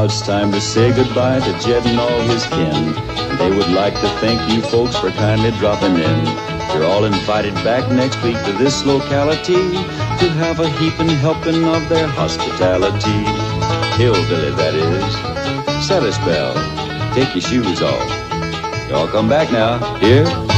it's time to say goodbye to Jed and all his kin. And they would like to thank you folks for kindly dropping in. You're all invited back next week to this locality to have a heaping helping of their hospitality. Hillbilly, that is. Set a spell. Take your shoes off. Y'all come back now. Here?